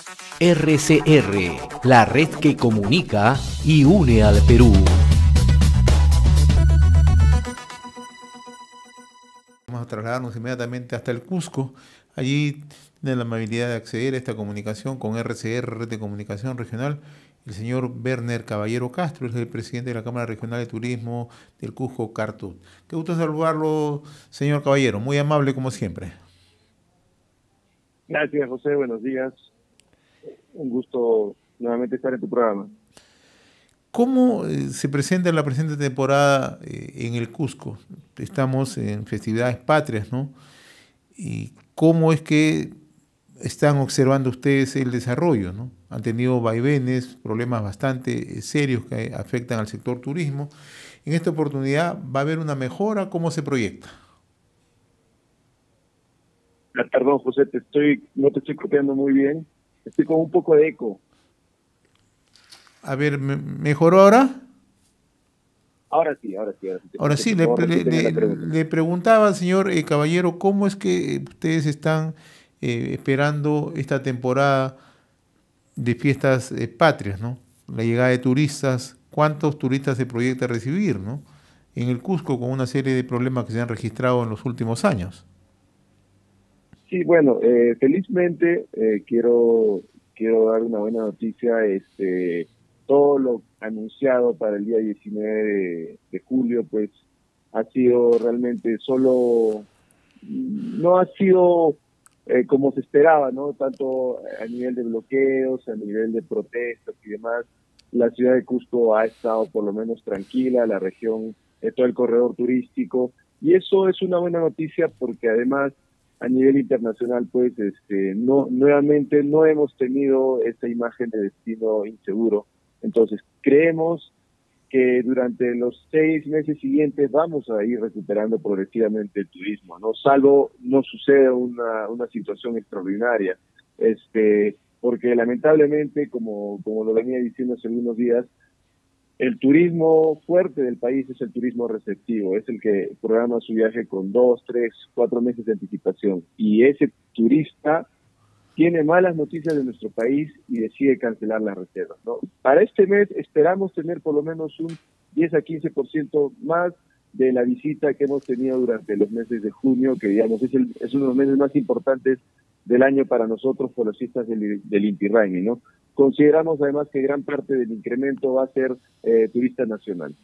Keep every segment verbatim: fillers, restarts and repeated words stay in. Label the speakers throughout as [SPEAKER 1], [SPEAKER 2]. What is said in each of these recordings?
[SPEAKER 1] R C R, la red que comunica y une al Perú.
[SPEAKER 2] Vamos a trasladarnos inmediatamente hasta el Cusco. Allí tiene la amabilidad de acceder a esta comunicación con R C R, Red de Comunicación Regional, el señor Werner Caballero Castro, es el presidente de la Cámara Regional de Turismo del Cusco, Cartut. Qué gusto saludarlo, señor Caballero, muy amable como siempre.
[SPEAKER 3] Gracias, José, buenos días. Un gusto nuevamente estar en tu programa.
[SPEAKER 2] ¿Cómo eh, se presenta la presente temporada eh, en el Cusco? Estamos en festividades patrias, ¿no? ¿Y cómo es que están observando ustedes el desarrollo, ¿no? Han tenido vaivenes, problemas bastante serios que afectan al sector turismo. En esta oportunidad, ¿va a haber una mejora? ¿Cómo se proyecta?
[SPEAKER 3] Ah, perdón, José, te estoy, no te estoy copiando muy bien. Estoy con un poco de eco.
[SPEAKER 2] A ver, ¿mejoró ahora?
[SPEAKER 3] Ahora sí, ahora sí. Ahora sí,
[SPEAKER 2] ahora sí le, le, le, le preguntaba, señor eh, Caballero, ¿cómo es que ustedes están eh, esperando esta temporada de fiestas eh, patrias, ¿no? La llegada de turistas, ¿cuántos turistas se proyecta recibir, ¿no? En el Cusco, con una serie de problemas que se han registrado en los últimos años.
[SPEAKER 3] Sí, bueno, eh, felizmente eh, quiero quiero dar una buena noticia. Este, todo lo anunciado para el día diecinueve de, de julio, pues ha sido realmente solo, no ha sido eh, como se esperaba, ¿no? Tanto a nivel de bloqueos, a nivel de protestas y demás. La ciudad de Cusco ha estado por lo menos tranquila, la región, eh, todo el corredor turístico, y eso es una buena noticia porque además a nivel internacional, pues, este, no, nuevamente no hemos tenido esta imagen de destino inseguro. Entonces, creemos que durante los seis meses siguientes vamos a ir recuperando progresivamente el turismo, ¿no? Salvo no suceda una, una situación extraordinaria, este, porque lamentablemente, como, como lo venía diciendo hace algunos días, el turismo fuerte del país es el turismo receptivo, es el que programa su viaje con dos, tres, cuatro meses de anticipación. Y ese turista tiene malas noticias de nuestro país y decide cancelar las reservas, ¿no? Para este mes esperamos tener por lo menos un diez a quince por ciento más de la visita que hemos tenido durante los meses de junio, que digamos es, el, es uno de los meses más importantes del año para nosotros por las fiestas del, del Inti Raymi, ¿no? Consideramos además que gran parte del incremento va a ser eh, turista nacional.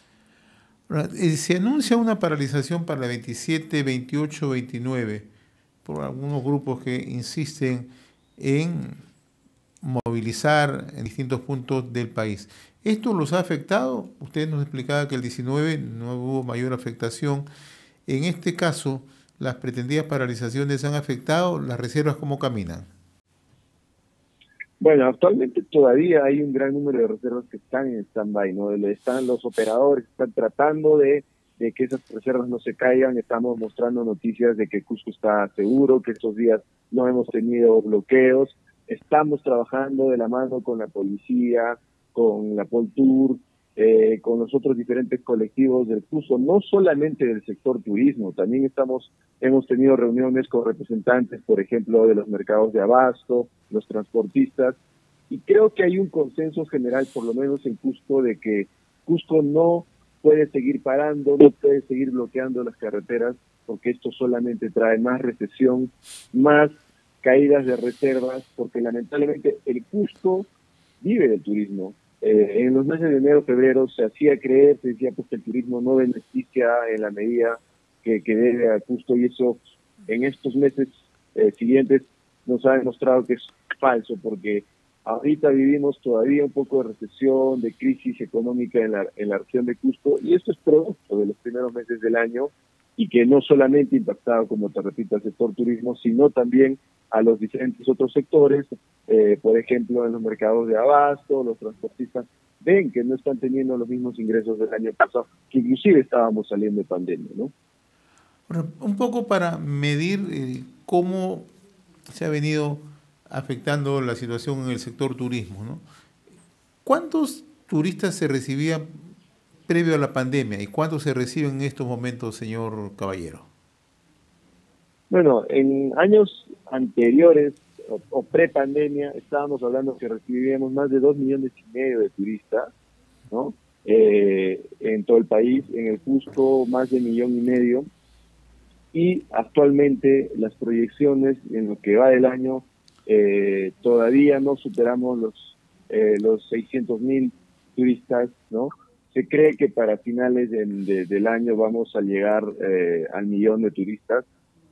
[SPEAKER 2] Se anuncia una paralización para el veintisiete, veintiocho, veintinueve por algunos grupos que insisten en movilizar en distintos puntos del país. ¿Esto los ha afectado? Usted nos explicaba que el diecinueve no hubo mayor afectación. En este caso, ¿las pretendidas paralizaciones han afectado? ¿Las reservas cómo caminan?
[SPEAKER 3] Bueno, actualmente todavía hay un gran número de reservas que están en stand-by, ¿no? Están los operadores, están tratando de, de que esas reservas no se caigan. Estamos mostrando noticias de que Cusco está seguro, que estos días no hemos tenido bloqueos. Estamos trabajando de la mano con la policía, con la Poltur, eh, con los otros diferentes colectivos del Cusco, no solamente del sector turismo, también estamos hemos tenido reuniones con representantes, por ejemplo, de los mercados de abasto, los transportistas, y creo que hay un consenso general, por lo menos en Cusco, de que Cusco no puede seguir parando, no puede seguir bloqueando las carreteras, porque esto solamente trae más recesión, más caídas de reservas, porque lamentablemente el Cusco vive del turismo. Eh, en los meses de enero, febrero se hacía creer, se decía pues que el turismo no beneficia en la medida que, que debe a Cusco, y eso en estos meses eh, siguientes nos ha demostrado que es falso, porque ahorita vivimos todavía un poco de recesión, de crisis económica en la, en la región de Cusco, y esto es producto de los primeros meses del año, y que no solamente ha impactado, como te repito, al sector turismo, sino también a los diferentes otros sectores, eh, por ejemplo, en los mercados de abasto, los transportistas ven que no están teniendo los mismos ingresos del año pasado, que inclusive estábamos saliendo de pandemia, ¿no?
[SPEAKER 2] Bueno, un poco para medir eh, cómo se ha venido afectando la situación en el sector turismo, ¿no? ¿Cuántos turistas se recibían previo a la pandemia y cuántos se reciben en estos momentos, señor Caballero?
[SPEAKER 3] Bueno, en años anteriores o, o pre-pandemia, estábamos hablando que recibíamos más de dos millones y medio de turistas, ¿no? Eh, en todo el país, en el Cusco más de millón y medio, y actualmente las proyecciones en lo que va del año eh, todavía no superamos los, eh, los seiscientos mil turistas, ¿no? Se cree que para finales de, de, del año vamos a llegar eh, al millón de turistas,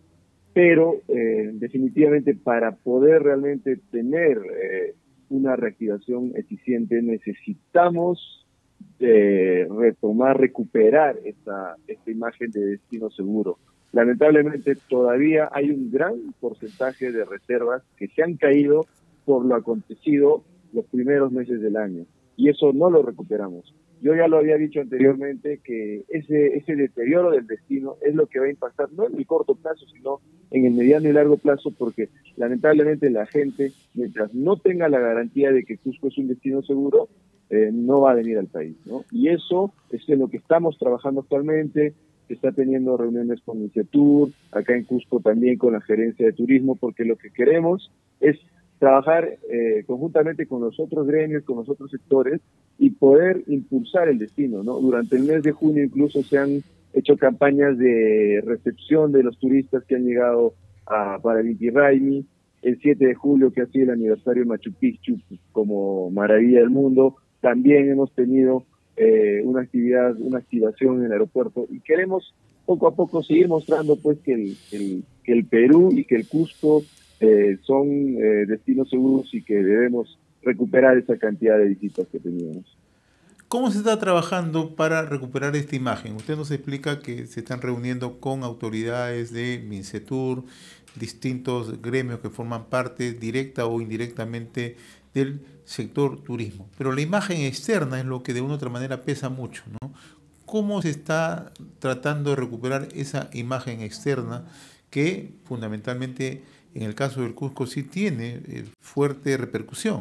[SPEAKER 3] pero eh, definitivamente para poder realmente tener eh, una reactivación eficiente necesitamos eh, retomar, recuperar esta, esta imagen de destino seguro. Lamentablemente todavía hay un gran porcentaje de reservas que se han caído por lo acontecido los primeros meses del año, y eso no lo recuperamos. Yo ya lo había dicho anteriormente que ese ese deterioro del destino es lo que va a impactar no en el corto plazo, sino en el mediano y largo plazo, porque lamentablemente la gente, mientras no tenga la garantía de que Cusco es un destino seguro, eh, no va a venir al país, ¿no? Y eso es en lo que estamos trabajando actualmente. Se está teniendo reuniones con Micetur, acá en Cusco también con la gerencia de turismo, porque lo que queremos es trabajar eh, conjuntamente con los otros gremios, con los otros sectores, y poder impulsar el destino, ¿no? Durante el mes de junio incluso se han hecho campañas de recepción de los turistas que han llegado a, para el Inti Raymi. El siete de julio, que ha sido el aniversario de Machu Picchu como maravilla del mundo, también hemos tenido eh, una actividad, una activación en el aeropuerto, y queremos poco a poco seguir mostrando pues que el, el, que el Perú y que el Cusco Eh, son eh, destinos seguros y que debemos recuperar esa cantidad de visitas que teníamos.
[SPEAKER 2] ¿Cómo se está trabajando para recuperar esta imagen? Usted nos explica que se están reuniendo con autoridades de Mincetur, distintos gremios que forman parte directa o indirectamente del sector turismo. Pero la imagen externa es lo que de una u otra manera pesa mucho, ¿no? ¿Cómo se está tratando de recuperar esa imagen externa que fundamentalmente en el caso del Cusco sí tiene eh, fuerte repercusión?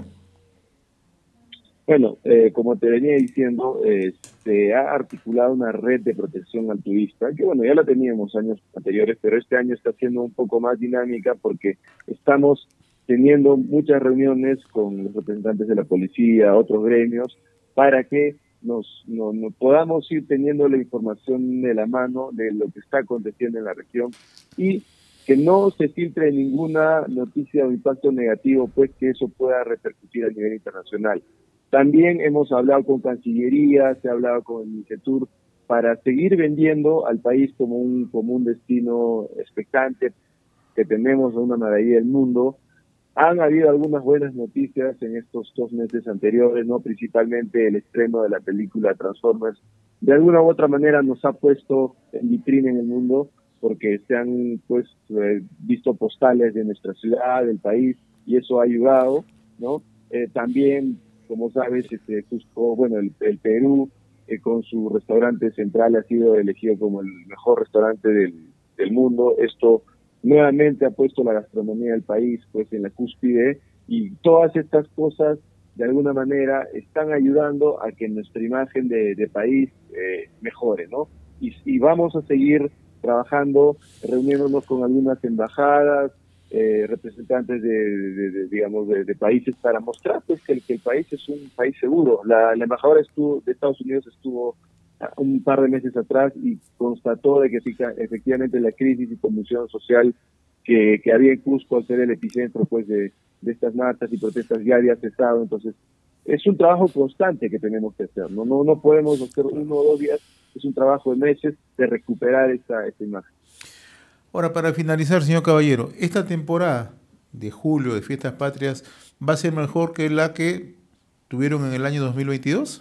[SPEAKER 3] Bueno, eh, como te venía diciendo, eh, se ha articulado una red de protección al turista, que bueno, ya la teníamos años anteriores, pero este año está siendo un poco más dinámica porque estamos teniendo muchas reuniones con los representantes de la policía, otros gremios, para que nos, no, no podamos ir teniendo la información de la mano de lo que está aconteciendo en la región, y que no se filtre ninguna noticia o impacto negativo, pues que eso pueda repercutir a nivel internacional. También hemos hablado con Cancillería, se ha hablado con el Micetur, para seguir vendiendo al país como un, como un destino expectante, que tenemos una maravilla del mundo. Han habido algunas buenas noticias en estos dos meses anteriores, no principalmente el estreno de la película Transformers. De alguna u otra manera nos ha puesto en vitrina en el mundo, porque se han pues eh, visto postales de nuestra ciudad, del país, y eso ha ayudado, ¿no? Eh, también, como sabes, este, Cusco, bueno, el, el Perú, eh, con su restaurante central ha sido elegido como el mejor restaurante del, del mundo. Esto nuevamente ha puesto la gastronomía del país pues en la cúspide, y todas estas cosas de alguna manera están ayudando a que nuestra imagen de, de país eh, mejore, ¿no? Y, y vamos a seguir trabajando, reuniéndonos con algunas embajadas, eh, representantes de, de, de digamos, de, de países, para mostrar pues que el, que el país es un país seguro. La, la embajadora estuvo, de Estados Unidos estuvo un par de meses atrás y constató de que efectivamente la crisis y convulsión social que, que había en Cusco, al ser el epicentro pues de, de estas marchas y protestas, ya había cesado. Entonces es un trabajo constante que tenemos que hacer, no no no podemos hacer uno o dos días, es un trabajo de meses de recuperar esta, esta imagen.
[SPEAKER 2] Ahora, para finalizar, señor Caballero, esta temporada de julio de Fiestas Patrias va a ser mejor que la que tuvieron en el año dos mil veintidós.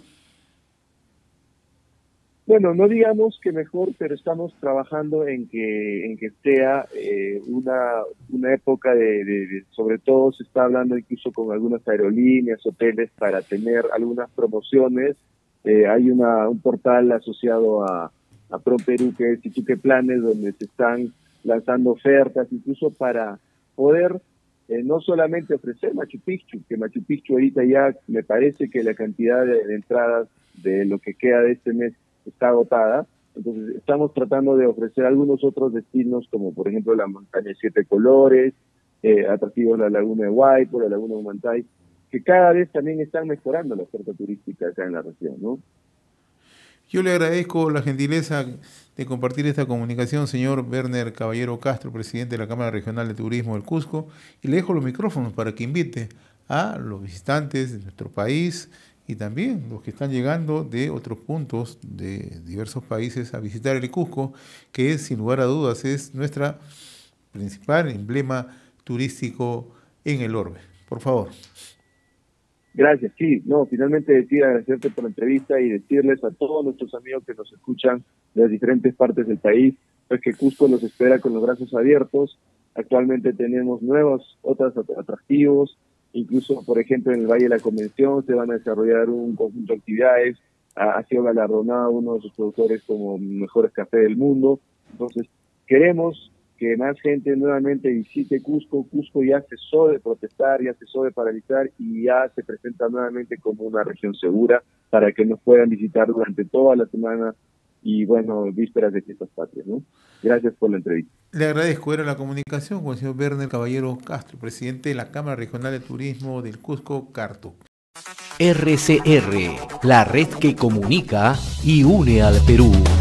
[SPEAKER 3] Bueno, no digamos que mejor, pero estamos trabajando en que en que sea eh, una una época de, de, de, sobre todo se está hablando incluso con algunas aerolíneas, hoteles, para tener algunas promociones. Eh, hay una un portal asociado a, a ProPerú, que es Iquique Planes, donde se están lanzando ofertas, incluso para poder eh, no solamente ofrecer Machu Picchu, que Machu Picchu ahorita ya me parece que la cantidad de, de entradas de lo que queda de este mes está agotada. Entonces estamos tratando de ofrecer algunos otros destinos, como por ejemplo la montaña de siete colores, eh, atractivos la laguna de Huaypo, la laguna de Humantay, que cada vez también están mejorando la oferta turística acá en la región, ¿no?
[SPEAKER 2] Yo le agradezco la gentileza de compartir esta comunicación, señor Werner Caballero Castro, presidente de la Cámara Regional de Turismo del Cusco, y le dejo los micrófonos para que invite a los visitantes de nuestro país y también los que están llegando de otros puntos de diversos países a visitar el Cusco, que es, sin lugar a dudas, es nuestra principal emblema turístico en el orbe. Por favor.
[SPEAKER 3] Gracias, sí, no, finalmente decir agradecerte por la entrevista y decirles a todos nuestros amigos que nos escuchan de las diferentes partes del país, pues que Cusco los espera con los brazos abiertos. Actualmente tenemos nuevos, otros atractivos, incluso, por ejemplo, en el Valle de la Convención se van a desarrollar un conjunto de actividades. Ha sido galardonado uno de sus productores como mejores café del mundo. Entonces, queremos que más gente nuevamente visite Cusco. Cusco ya cesó de protestar, ya cesó de paralizar y ya se presenta nuevamente como una región segura para que nos puedan visitar durante toda la semana y, bueno, vísperas de fiestas patrias, ¿no? Gracias por la entrevista.
[SPEAKER 2] Le agradezco. Era la comunicación con el señor Werner Caballero Castro, presidente de la Cámara Regional de Turismo del Cusco, Cartuc.
[SPEAKER 1] R C R, la red que comunica y une al Perú.